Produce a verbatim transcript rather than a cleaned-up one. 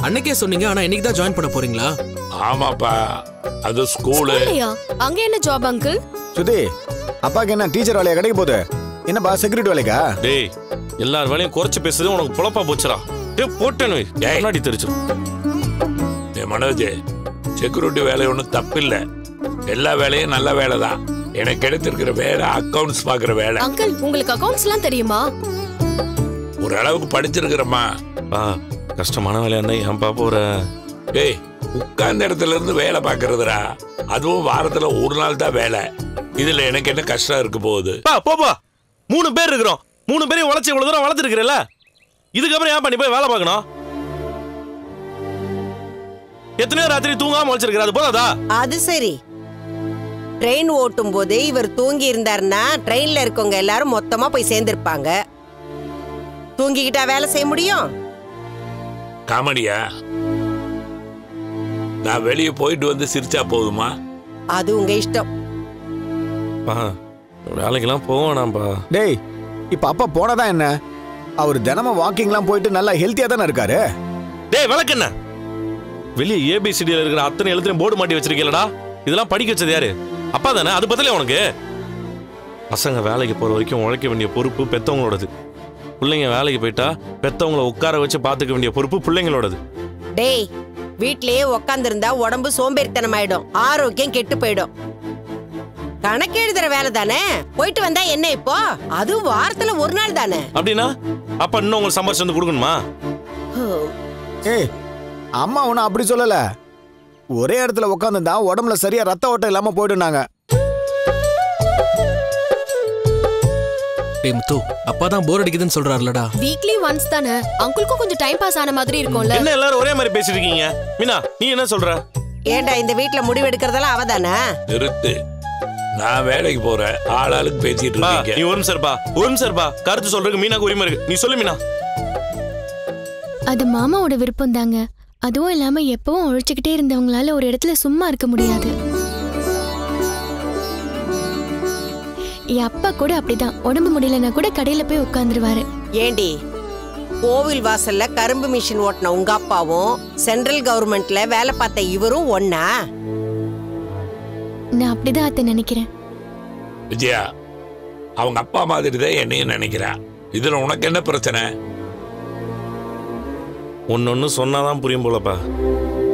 அன்னைக்கே சொன்னீங்க, ஆனா இன்னைக்கு தான் ஜாயின் பண்ண போறீங்களா? ஆமாப்பா, அது ஸ்கூலு. அங்க என்ன ஜாப் அங்கிள்? சுதி, அப்பாக்கு என்ன டீச்சர் வேலையா கிடைக்க போகுது? என்னப்பா செக்யூரிட்டி வேலைக்கா? டேய், எல்லார் வேலையும் குறைச்சு பேசுறது உனக்கு பொழப்பா போச்சுடா. டேய் போட்டேன்னு முன்னாடி தெரிச்சிடும். டேய் மனோஜ், செக்யூரிட்டி வேலை ஒன்றும் தப்பு இல்லை. எல்லா வேலையும் நல்ல வேலை தான். எனக்கு எடுத்திருக்கிற வேலை அக்கவுண்ட்ஸ் பாக்குற வேலை. அங்கிள், உங்களுக்கு அக்கவுண்ட்ஸ் எல்லாம் தெரியுமா? ஒரு அளவுக்கு படிச்சிருக்கிறம்மா. கஷ்டமான வேலையா இருந்தா ஏன்பா போற? டேய், உட்கார்ந்த இடத்துல இருந்து வேலை பாக்குறதுடா. அதுவும் வாரத்துல ஒரு நாள் தான் வேலை. இதுல எனக்கு என்ன கஷ்டம் இருக்கு போகுது? போப்பா, மூணு பேர் இருக்கிறோம். மூணு பேரையும் உழைச்சி இவ்வளவு தூரம் வளர்த்துருக்கிறல்ல, இதுக்கப்புறம் ஏன் பண்ணி போய் வேலை பார்க்கணும்? எத்தனையோ ராத்திரி தூங்காம உழைச்சிருக்கிற, அது போதாதா? அது சரி, ட்ரெயின் ஓட்டும் போது இவர் தூங்கி இருந்தாருன்னா ட்ரெயின்ல இருக்கவங்க எல்லாரும் மொத்தமா போய் சேர்ந்திருப்பாங்க. தூங்கிக்கிட்டா வேலை செய்ய முடியும்? காமெடியா? நான் வெளியே போயிட்டு வந்து சிரிச்சா போதுமா? அது உங்க இஷ்டம். வேலைக்கெல்லாம் போவானாம்பா. டேய், இப்ப அப்பா போனதான் என்ன? அவர் தினமும் வாக்கிங்லாம் போயிட்டு நல்லா ஹெல்த்தியா தானே இருக்காரு. டேய் விளக்கு என்ன? வெளியே ஏபிசிடியில் இருக்கிற அத்தனை எழுத்துலையும் போர்டு மாட்டி வச்சிருக்கீங்களா? இதெல்லாம் படிக்க வச்சது யாரு? அப்பா தானே. அது பத்தலையா உனக்கு? பசங்க வேலைக்கு போற வரைக்கும் உழைக்க வேண்டிய பொறுப்பு பெத்தவங்களோடது. பிள்ளைங்க வேலைக்கு போயிட்டா பெத்தவங்களை உட்கார வச்சு பாத்துக்க வேண்டிய பொறுப்பு பிள்ளைங்களோடது. டேய், வீட்லயே உட்கார்ந்து இருந்தா உடம்பு சோம்பேறித்தனம் ஆயிடும், ஆரோக்கியம் கெட்டு போயிடும். கணக்கு எழுதுற வேலை தானே, போயிட்டு வந்தா என்ன இப்போ? அது வாரத்துல ஒரு நாள் தானே. அப்படின்னா அப்ப இன்னும் உங்களுக்கு சம்பாரிச்சு வந்து கொடுக்கணுமா? ஏய், அம்மா ஒன்னும் அப்படி சொல்லல. ஒரே இடத்துல உட்காந்துருந்தா உடம்புல சரியா ரத்த ஓட்டம் இல்லாம போயிடுனாங்க. முத்து, அப்பா தான் போர் அடிக்குதுன்னு சொல்றாருலடா. வீக்லி ஒன்ஸ் தானே, அங்கிளுக்கும் கொஞ்சம் டைம் பாஸ் ஆன மாதிரி இருக்கும்ல. என்ன எல்லாரும் ஒரே மாதிரி பேசிட்டு இருக்கீங்க? மீனா, நீ என்ன சொல்ற? ஏண்டா இந்த வீட்ல முடிவு எடுக்கிறதெல்லாம் அவதானே? நிறுத்து. நான் வேலைக்கு போறேன், ஆளாளுக்கு பேசிட்டு இருக்கீங்க. நீ ஒரு நிமிஷம் இருப்பா, ஒரு நிமிஷம் இருப்பா. கருத்து சொல்றதுக்கு மீனாக்கு உரிமை இருக்கு. நீ சொல்லு மீனா. அது மாமாவோட விருப்பம் தாங்க. அதுவும் இல்லாம எப்பவும் உழைச்சுக்கிட்டே இருந்தவங்களால ஒரு இடத்துல சும்மா இருக்க முடியாது. என் அப்பா கூட அப்படிதான். உடம்பு முடியலன்னா கூட கடையில போய் உட்கார்ந்துருவாரு. ஏண்டி, கோவில் வாசல்ல கரும்பு மிஷின் ஓட்டின உங்க அப்பாவும் சென்ட்ரல் கவர்மெண்ட்ல வேலை பார்த்த இவரும் ஒன்னா? நான் அப்படிதான் அத்தை நினைக்கிறேன். விஜயா, அவங்க அப்பா மாதிரி தான் என்னையும் நினைக்கிறேன். இதுல உனக்கு என்ன பிரச்சனை? ஒன்னு ஒன்னு சொன்னாதான் புரியும் போலப்பா.